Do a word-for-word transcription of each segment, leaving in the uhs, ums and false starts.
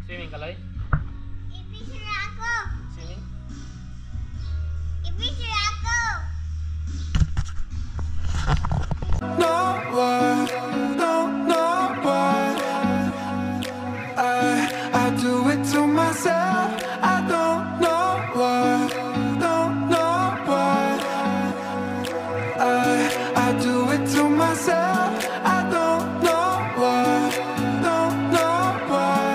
Swimming ka, Loy? I-picture ako! Swimming? I-picture ako! No why, no, no why I, I do it to myself. I don't know why, don't know why I, I do it to myself. I don't know why, don't know why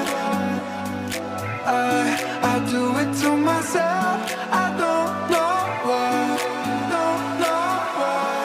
I, I do it to myself. I don't know why, don't know why.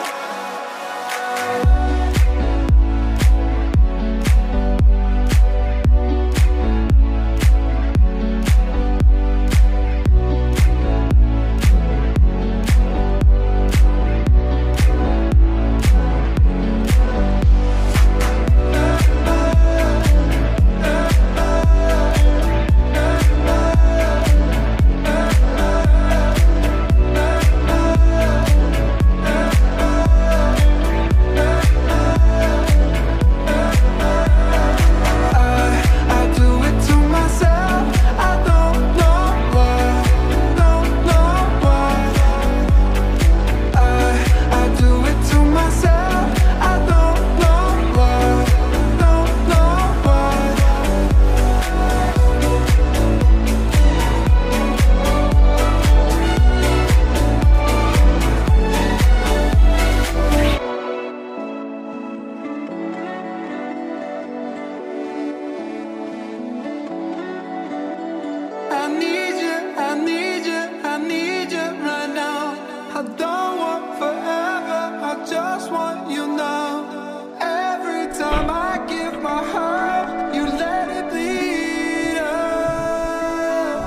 I need you, I need you, I need you right now. I don't want forever, I just want you now. Every time I give my heart, you let it bleed out.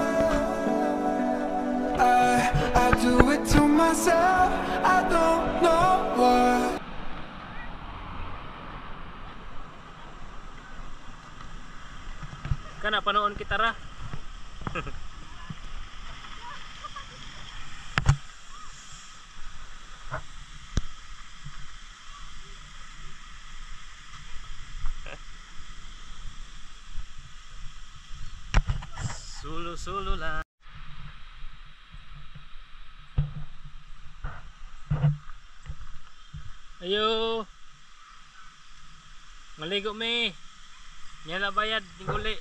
I, I do it to myself, I don't know why. Kana panoon kita ra. Sulu-sulu lang. Ayo. Maligo mi. Nyala bayad tinguli.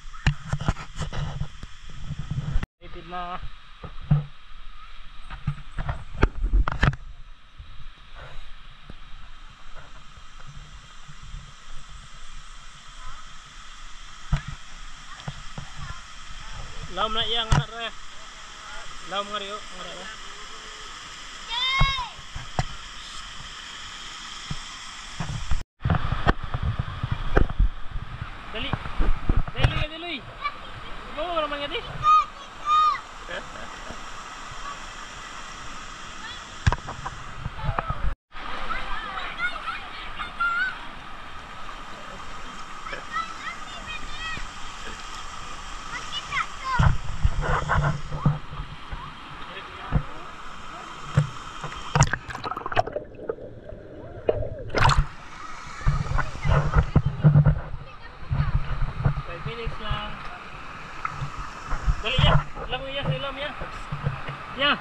Ipid na. Laom na iya nga ra. Laom nga riyo, nga ra. Dali. Dali, dali, dali. Bawa ra man gadi. Dali ya, lam ya, lam ya. Ya.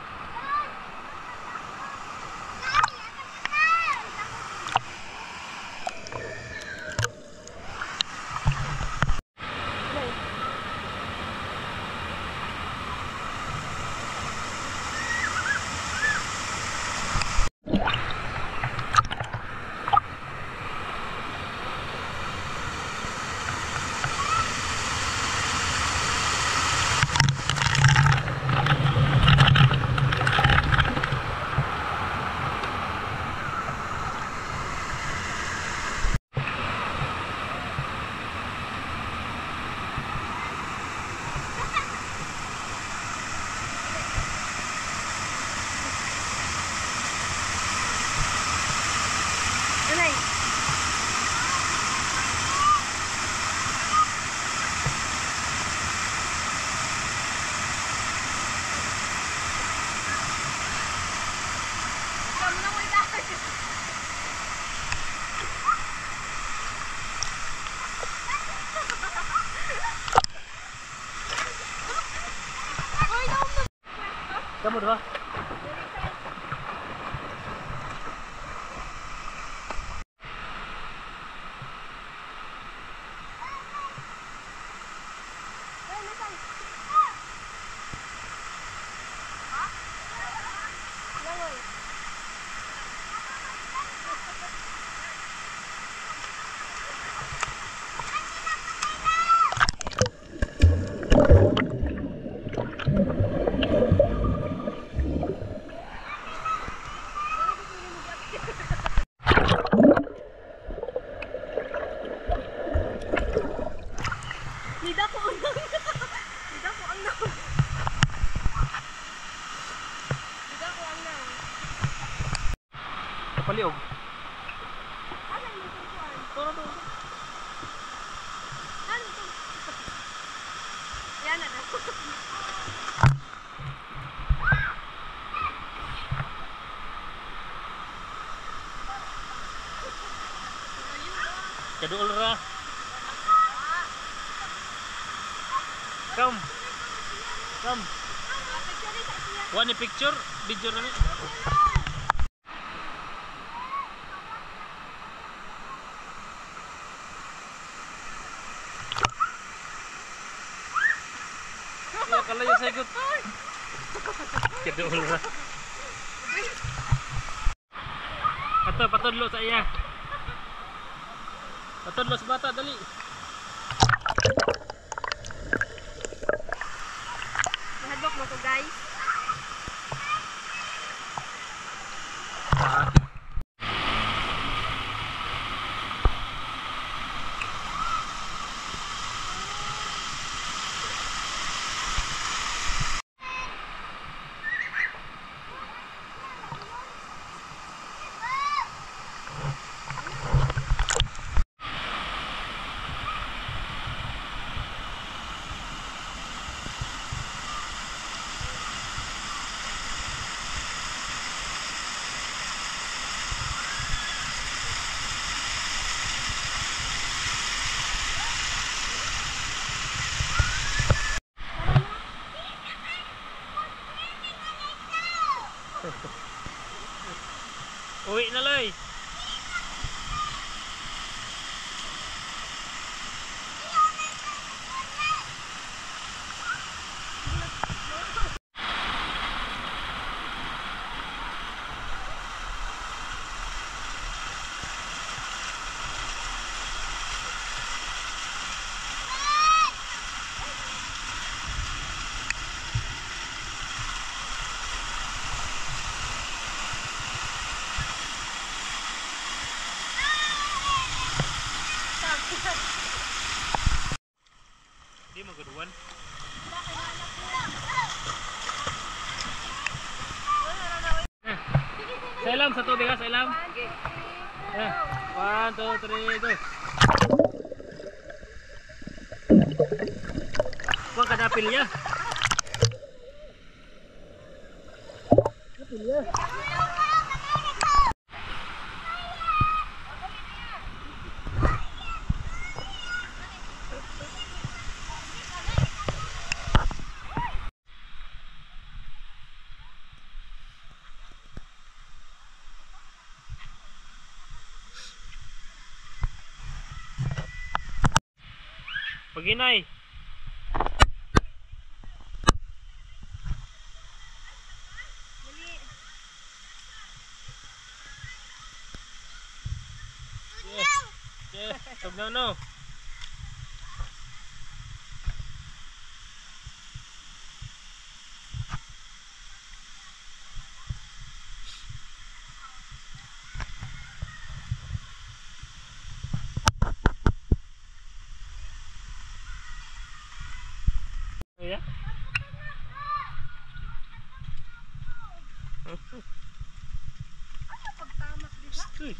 Kamu doa. Lidah ko unang. Lidah ko unang. Lidah ko unang. Kapaliog. Ano yung tutuan? Toro to. Ano ito? Yan na na. Kaduol ra. Come. Come. One picture, video na ni. Ya kalayo sa ikot. Kaduol ra. Ato patudlo sa iya. Patudlo sa bata dali. Hadlok mo to guys. Ah. Uwi na loy. Di mo gaduan. Sa ilam sa tubig ha, sa ilam. Eh, one, two, three, go. Huwag ka napil niya. Napil niya. Paginay. Yes. Yes. Tugnaw no. Ya. Pagtamak di ba? Uy.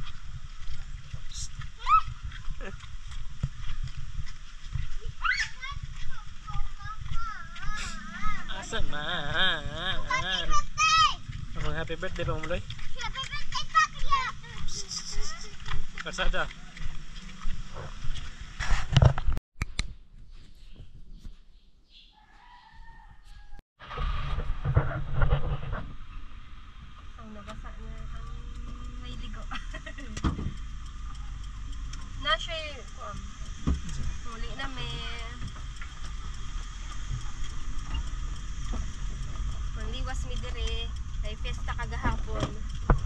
Asa man? Oh, happy birthday pa mo loy. Happy birthday, Papa! Kasada. May ligo. Na siya um, muli na may mangliwas mi dire kay fiesta kagahapon.